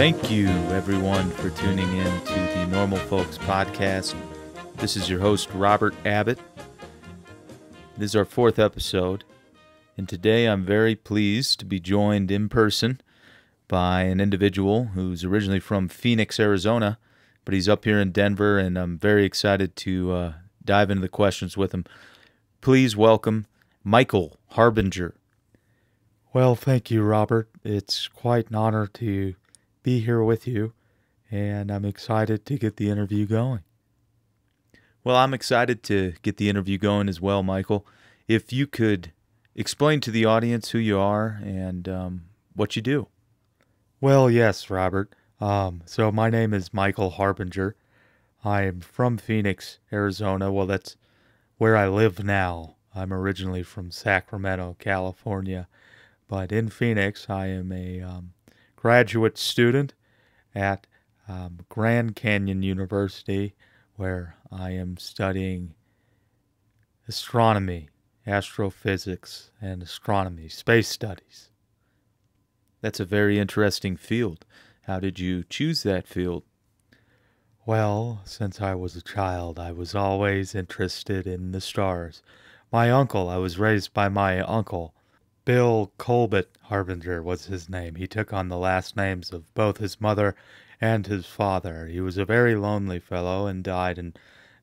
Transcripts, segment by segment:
Thank you, everyone, for tuning in to the Normal Folks podcast. This is your host, Robert Abbott. This is our 4th episode, and today I'm very pleased to be joined in person by an individual who's originally from Phoenix, Arizona, but he's up here in Denver, and I'm very excited to dive into the questions with him. Please welcome Michael Harbinger. Well, thank you, Robert. It's quite an honor to be here with you, and I'm excited to get the interview going. Well, I'm excited to get the interview going as well, Michael. If you could explain to the audience who you are and what you do. Well, yes, Robert. So my name is Michael Harbinger. I'm from Phoenix, Arizona. Well, that's where I live now. I'm originally from Sacramento, California. But in Phoenix, I am a graduate student at Grand Canyon University, where I am studying astronomy, astrophysics, and astronomy, space studies. That's a very interesting field. How did you choose that field? Well, since I was a child, I was always interested in the stars. I was raised by my uncle. Bill Colbert Harbinger was his name. He took on the last names of both his mother and his father. He was a very lonely fellow and died in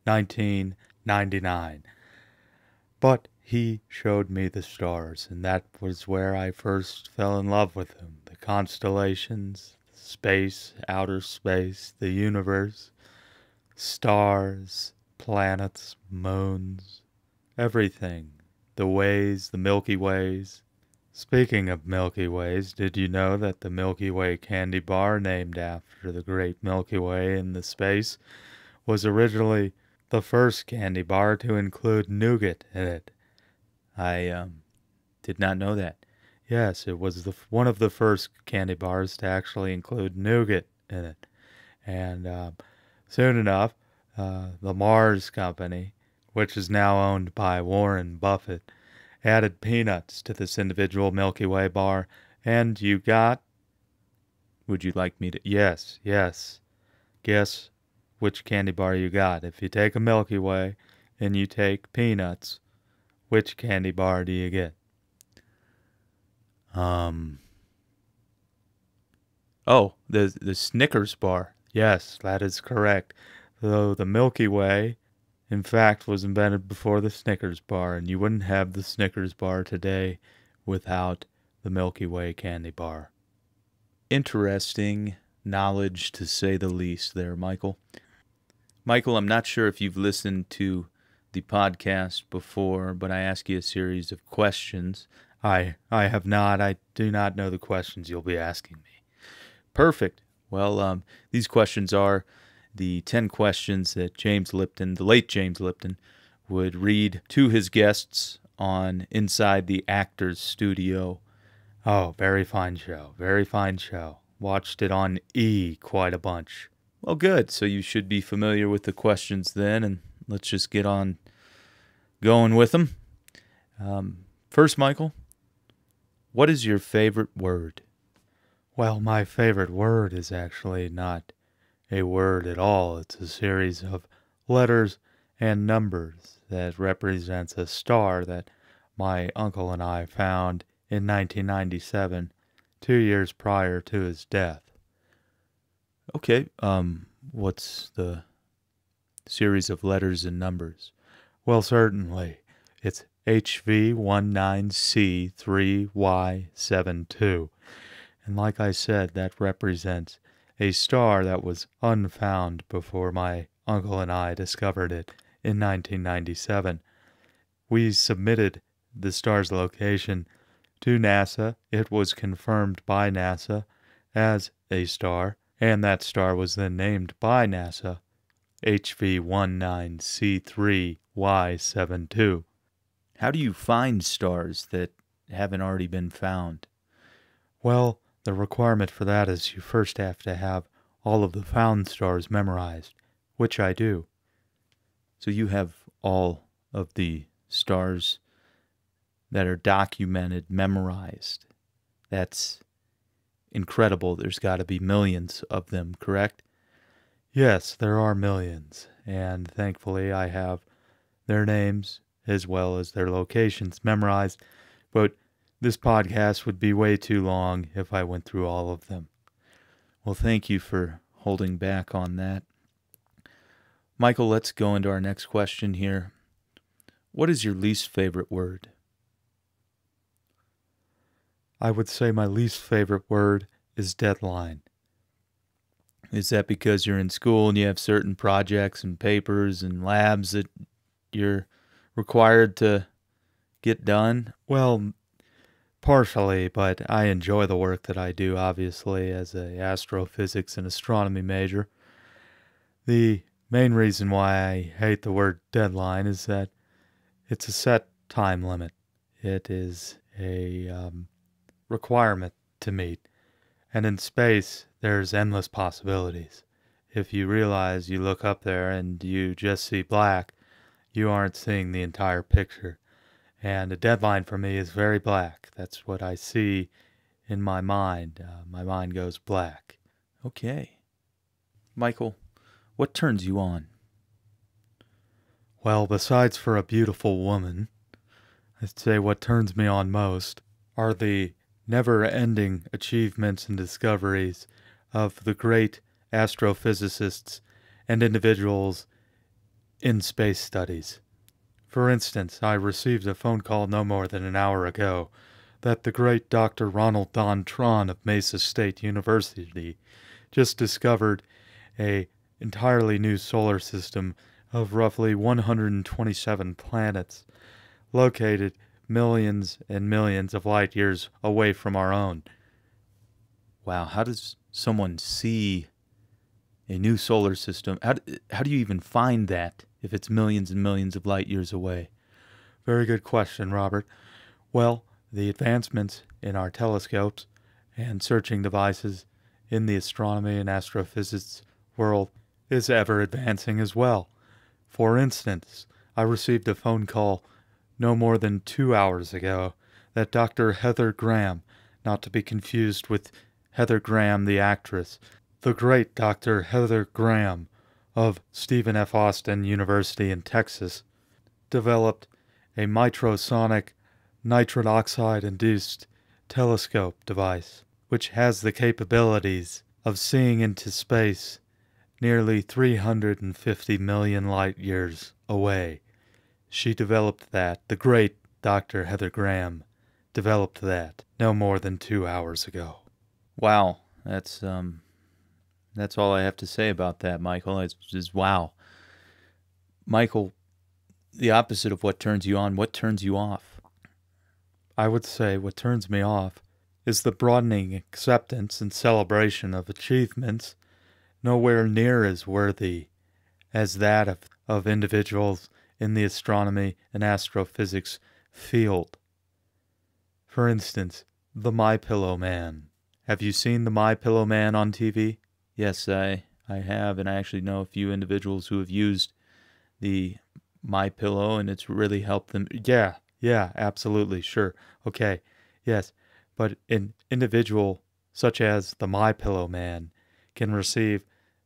1999. But he showed me the stars, and that was where I first fell in love with them. The constellations, space, outer space, the universe, stars, planets, moons, everything. The ways, the Milky Ways. Speaking of Milky Ways, did you know that the Milky Way candy bar, named after the great Milky Way in the space, was originally the first candy bar to include nougat in it? I did not know that. Yes, it was one of the first candy bars to actually include nougat in it. And soon enough, the Mars Company, which is now owned by Warren Buffett, added peanuts to this individual Milky Way bar, and you got... Would you like me to... Yes. Guess which candy bar you got. If you take a Milky Way and you take peanuts, which candy bar do you get? Oh, the Snickers bar. Yes, that is correct. Though the Milky Way, in fact, was invented before the Snickers bar, and you wouldn't have the Snickers bar today without the Milky Way candy bar. Interesting knowledge, to say the least there, Michael. Michael, I'm not sure if you've listened to the podcast before, but I ask you a series of questions. I have not. I do not know the questions you'll be asking me. Perfect. Well, these questions are the 10 questions that the late James Lipton, would read to his guests on Inside the Actors Studio. Oh, very fine show. Very fine show. Watched it on E quite a bunch. Well, good. So you should be familiar with the questions then, and let's just get on going with them. First, Michael, what is your favorite word? Well, my favorite word is actually not a word at all. It's a series of letters and numbers that represents a star that my uncle and I found in 1997, 2 years prior to his death. Okay, what's the series of letters and numbers? Well, certainly. It's HV19C3Y72. And like I said, that represents a star that was unfound before my uncle and I discovered it in 1997. We submitted the star's location to NASA. It was confirmed by NASA as a star, and that star was then named by NASA HV19C3Y72. How do you find stars that haven't already been found? Well, the requirement for that is you first have to have all of the found stars memorized, which I do. So you have all of the stars that are documented, memorized. That's incredible. There's got to be millions of them, correct? Yes, there are millions, and thankfully I have their names as well as their locations memorized, but this podcast would be way too long if I went through all of them. Well, thank you for holding back on that. Michael, let's go into our next question here. What is your least favorite word? I would say my least favorite word is deadline. Is that because you're in school and you have certain projects and papers and labs that you're required to get done? Well, partially, but I enjoy the work that I do, obviously, as a astrophysics and astronomy major. The main reason why I hate the word deadline is that it's a set time limit. It is a requirement to meet. And in space, there's endless possibilities. If you realize you look up there and you just see black, you aren't seeing the entire picture. And a deadline for me is very black. That's what I see in my mind. My mind goes black. Okay. Michael, what turns you on? Well, besides for a beautiful woman, I'd say what turns me on most are the never-ending achievements and discoveries of the great astrophysicists and individuals in space studies. For instance, I received a phone call no more than an hour ago that the great Dr. Ronald Don Tron of Mesa State University just discovered a entirely new solar system of roughly 127 planets located millions and millions of light years away from our own. Wow, how does someone see a new solar system? How do you even find that if it's millions and millions of light years away? Very good question, Robert. Well, the advancements in our telescopes and searching devices in the astronomy and astrophysics world is ever advancing as well. For instance, I received a phone call no more than 2 hours ago that Dr. Heather Graham, not to be confused with Heather Graham the actress, the great Dr. Heather Graham of Stephen F. Austin University in Texas, developed a microsonic nitrous oxide-induced telescope device, which has the capabilities of seeing into space nearly 350 million light years away. She developed that. The great Dr. Heather Graham developed that no more than 2 hours ago. Wow, that's all I have to say about that, Michael. It's just wow. Michael, the opposite of what turns you on, what turns you off? I would say what turns me off is the broadening acceptance and celebration of achievements nowhere near as worthy as that of individuals in the astronomy and astrophysics field. For instance, the MyPillow Man. Have you seen the MyPillow Man on TV? Yes, I have, and I actually know a few individuals who have used the MyPillow, and it's really helped them. Yeah, absolutely, sure. Okay, yes. But an individual such as the MyPillow Man can receive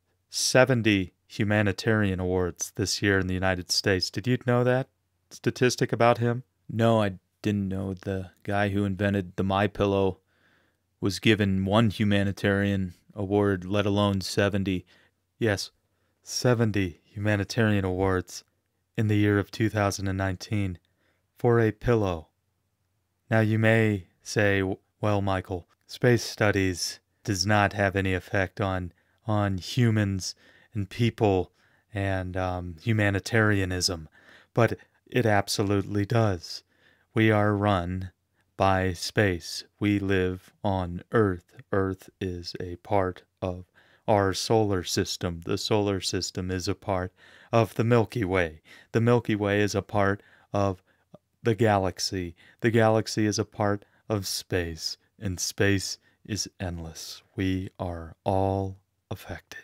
70 humanitarian awards this year in the United States. Did you know that statistic about him? No, I didn't know the guy who invented the MyPillow was given one humanitarian award, let alone 70. Yes, 70 humanitarian awards in the year of 2019 for a pillow. Now you may say, well, Michael, space studies does not have any effect on humans and people and humanitarianism, but it absolutely does. We are run by space. We live on Earth. Earth is a part of our solar system. The solar system is a part of the Milky Way. The Milky Way is a part of the galaxy. The galaxy is a part of space, and space is endless. We are all affected.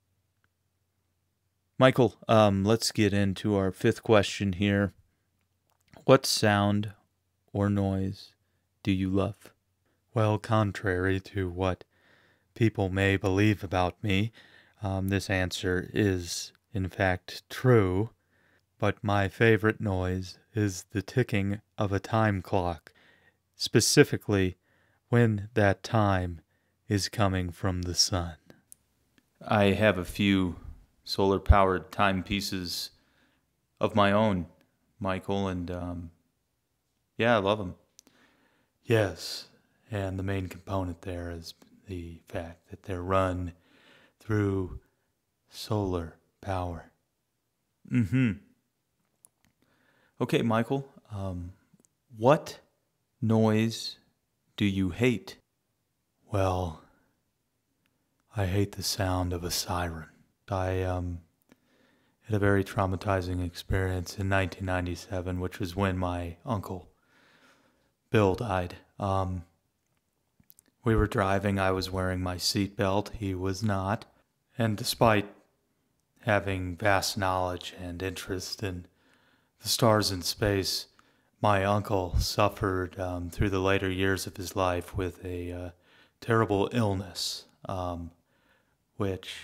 Michael, let's get into our fifth question here. What sound or noise do you love? Well, contrary to what people may believe about me, this answer is in fact true, but my favorite noise is the ticking of a time clock, specifically when that time is coming from the sun. I have a few solar-powered timepieces of my own, Michael, and yeah, I love them. Yes, and the main component there is the fact that they're run through solar power. Mm-hmm. Okay, Michael, what noise do you hate? Well, I hate the sound of a siren. I had a very traumatizing experience in 1997, which was when my uncle Bill died. We were driving, I was wearing my seatbelt, he was not. And despite having vast knowledge and interest in the stars and space, my uncle suffered through the later years of his life with a terrible illness, which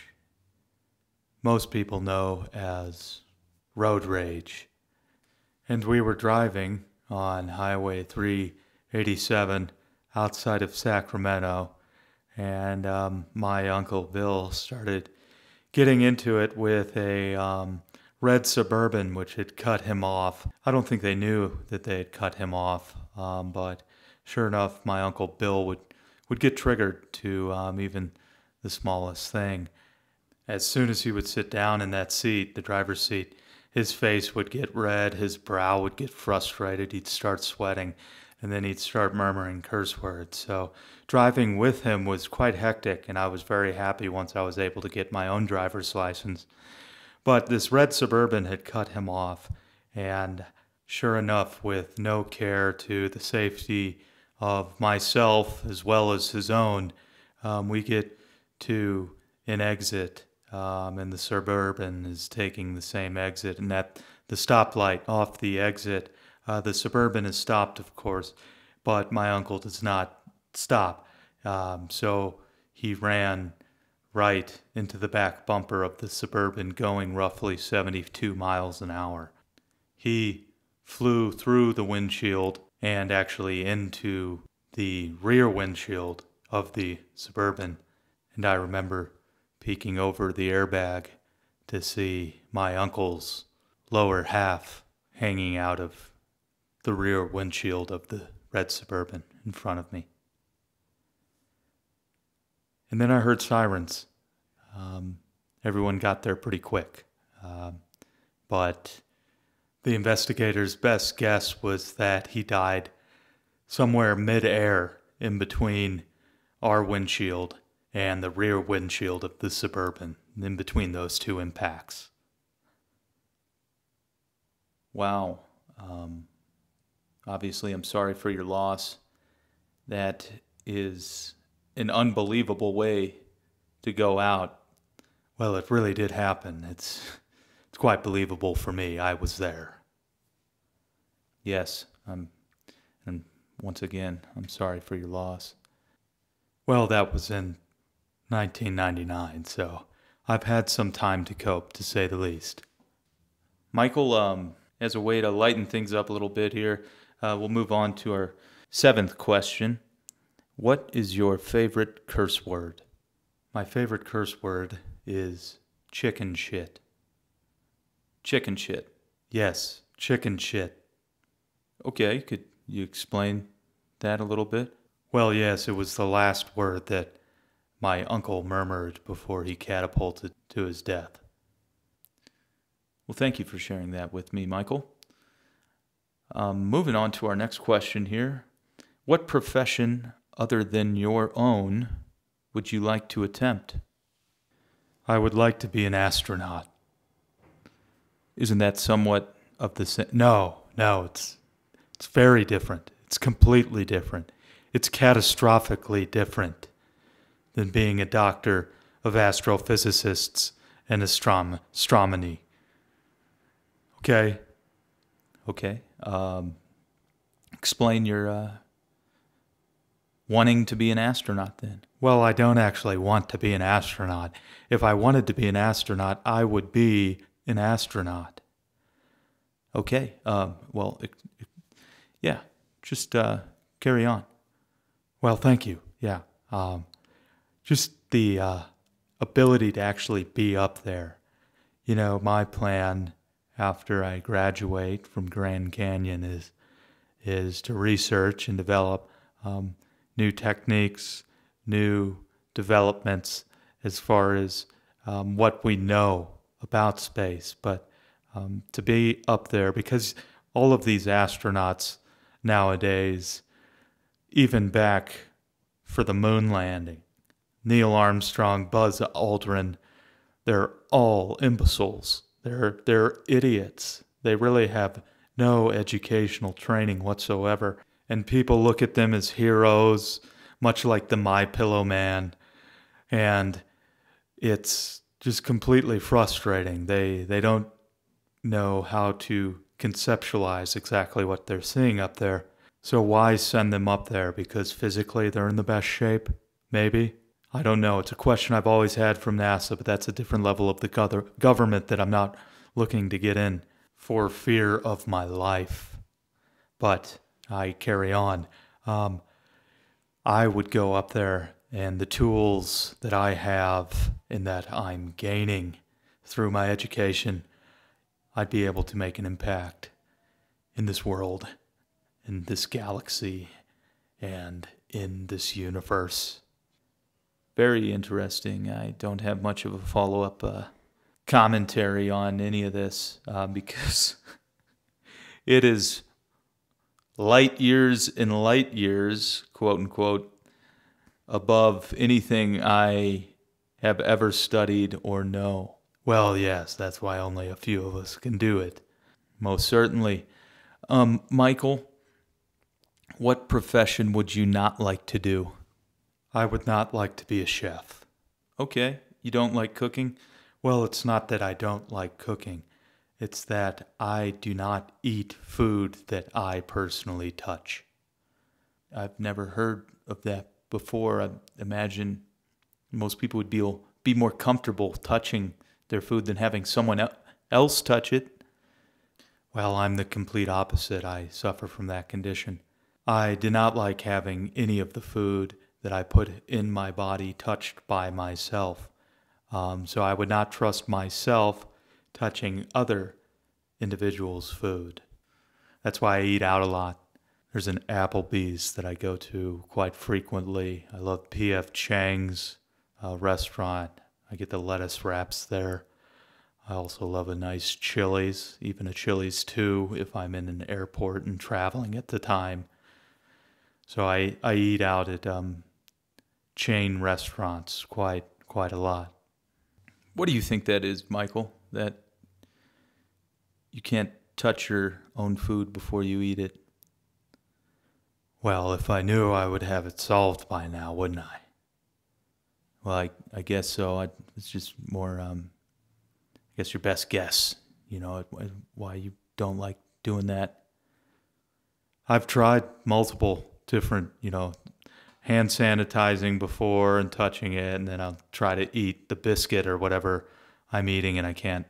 most people know as road rage. And we were driving on Highway 387 outside of Sacramento, and my Uncle Bill started getting into it with a red Suburban, which had cut him off. I don't think they knew that they had cut him off, but sure enough, my Uncle Bill would get triggered to even the smallest thing. As soon as he would sit down in that seat, the driver's seat, his face would get red, his brow would get frustrated, he'd start sweating, and then he'd start murmuring curse words. So driving with him was quite hectic, and I was very happy once I was able to get my own driver's license. But this red Suburban had cut him off, and sure enough, with no care to the safety of myself as well as his own, we get to an exit, and the Suburban is taking the same exit, and at the stoplight off the exit, the Suburban is stopped, of course, but my uncle does not stop. So he ran right into the back bumper of the Suburban going roughly 72 miles an hour. He flew through the windshield and actually into the rear windshield of the Suburban, and I remember peeking over the airbag to see my uncle's lower half hanging out of the rear windshield of the red Suburban in front of me. And then I heard sirens. Everyone got there pretty quick. But the investigators' best guess was that he died somewhere mid-air in between our windshield and the rear windshield of the Suburban, in between those two impacts. Wow. Obviously, I'm sorry for your loss. That is an unbelievable way to go out. Well, it really did happen. It's quite believable for me. I was there. Yes, and once again, I'm sorry for your loss. Well, that was in 1999, so I've had some time to cope, to say the least. Michael, as a way to lighten things up a little bit here, we'll move on to our 7th question. What is your favorite curse word? My favorite curse word is chicken shit. Chicken shit. Yes, chicken shit. Okay, could you explain that a little bit? Well, yes, it was the last word that my uncle murmured before he catapulted to his death. Well, thank you for sharing that with me, Michael. Moving on to our next question here. What profession other than your own would you like to attempt? I would like to be an astronaut. Isn't that somewhat of the same? No, it's very different. It's completely different. It's catastrophically different than being a doctor of astrophysicists and astronomy. Okay? Okay. Explain your wanting to be an astronaut then? Well, I don't actually want to be an astronaut. If I wanted to be an astronaut, I would be an astronaut. Okay, yeah, just carry on. Well, thank you. Yeah. Just the ability to actually be up there. You know, my plan after I graduate from Grand Canyon is to research and develop new techniques, new developments as far as what we know about space. But to be up there, because all of these astronauts nowadays, even back for the moon landing, Neil Armstrong, Buzz Aldrin, they're all imbeciles. They're idiots. They really have no educational training whatsoever. And people look at them as heroes, much like the My Pillow Man. And it's just completely frustrating. They don't know how to conceptualize exactly what they're seeing up there. So why send them up there? Because physically they're in the best shape? Maybe? I don't know. It's a question I've always had from NASA, but that's a different level of the government that I'm not looking to get in for fear of my life. But I carry on. I would go up there, and the tools that I have and that I'm gaining through my education, I'd be able to make an impact in this world, in this galaxy, and in this universe. Very interesting. I don't have much of a follow-up commentary on any of this because it is light years and light years, quote unquote, above anything I have ever studied or know. Well, yes, that's why only a few of us can do it. Most certainly. Michael, what profession would you not like to do? I would not like to be a chef. Okay, you don't like cooking? Well, it's not that I don't like cooking. It's that I do not eat food that I personally touch. I've never heard of that before. I imagine most people would be more comfortable touching their food than having someone else touch it. Well, I'm the complete opposite. I suffer from that condition. I do not like having any of the food that I put in my body touched by myself. So I would not trust myself touching other individuals' food. That's why I eat out a lot. There's an Applebee's that I go to quite frequently. I love P.F. Chang's restaurant. I get the lettuce wraps there. I also love a nice Chili's, even a Chili's too, if I'm in an airport and traveling at the time. So I eat out at chain restaurants quite a lot. What do you think that is, Michael? That you can't touch your own food before you eat it? Well, if I knew, I would have it solved by now, wouldn't I? Well, I guess so. It's just more, I guess your best guess, why you don't like doing that. I've tried multiple different, hand sanitizing before and touching it, and then I'll try to eat the biscuit or whatever I'm eating, and I can't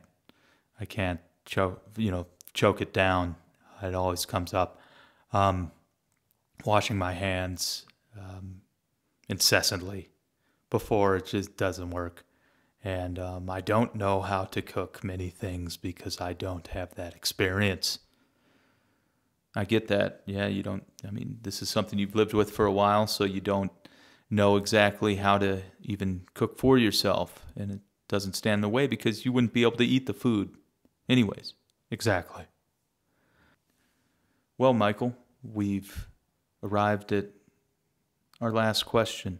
choke it down. It always comes up. Washing my hands incessantly before, it just doesn't work. And I don't know how to cook many things because I don't have that experience. I get that. Yeah, this is something you've lived with for a while, so you don't know exactly how to even cook for yourself. And it doesn't stand in the way because you wouldn't be able to eat the food anyways. Exactly. Well, Michael, we've arrived at our last question.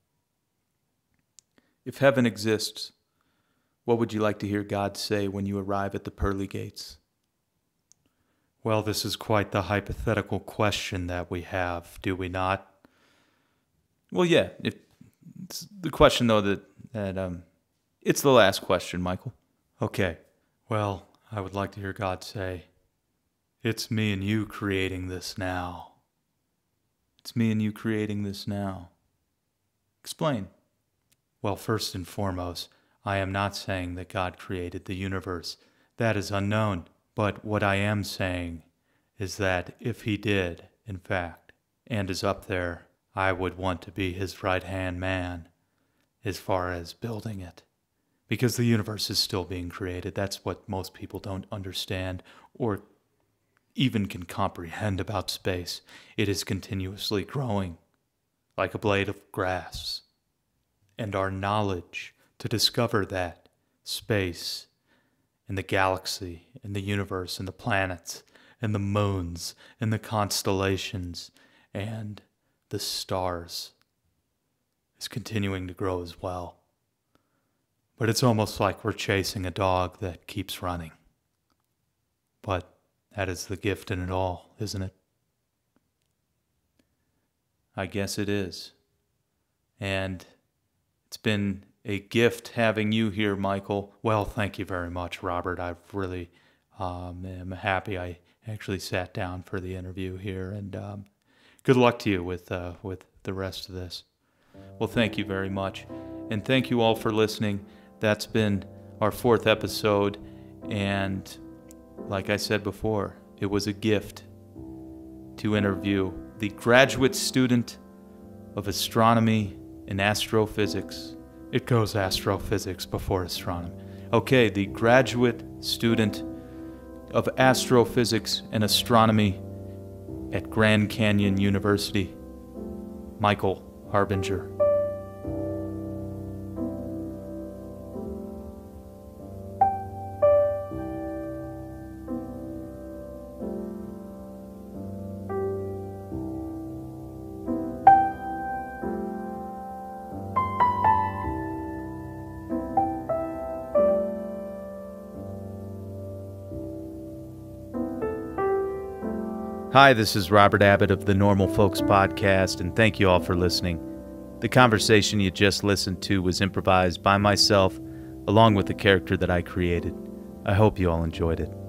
If heaven exists, what would you like to hear God say when you arrive at the pearly gates? Well, this is quite the hypothetical question that we have, do we not? Well, yeah. It's the question, though, that it's the last question, Michael. Okay. Well, I would like to hear God say, "It's me and you creating this now." It's me and you creating this now. Explain. Well, first and foremost, I am not saying that God created the universe. That is unknown. But what I am saying is that if he did, in fact, and is up there, I would want to be his right-hand man as far as building it. Because the universe is still being created. That's what most people don't understand or even can comprehend about space. It is continuously growing like a blade of grass. And our knowledge to discover that space and the galaxy and the universe and the planets and the moons and the constellations and the stars is continuing to grow as well. But it's almost like we're chasing a dog that keeps running. But that is the gift in it all, isn't it? I guess it is. And it's been a gift having you here, Michael. Well, thank you very much, Robert. I really am happy I actually sat down for the interview here. And good luck to you with the rest of this. Well, thank you very much. And thank you all for listening. That's been our 4th episode, and like I said before, it was a gift to interview the graduate student of astronomy and astrophysics. It goes astrophysics before astronomy. Okay, the graduate student of astrophysics and astronomy at Grand Canyon University, Michael Harbinger. Hi, this is Robert Abbott of the Normal Folks Podcast, and thank you all for listening. The conversation you just listened to was improvised by myself, along with the character that I created. I hope you all enjoyed it.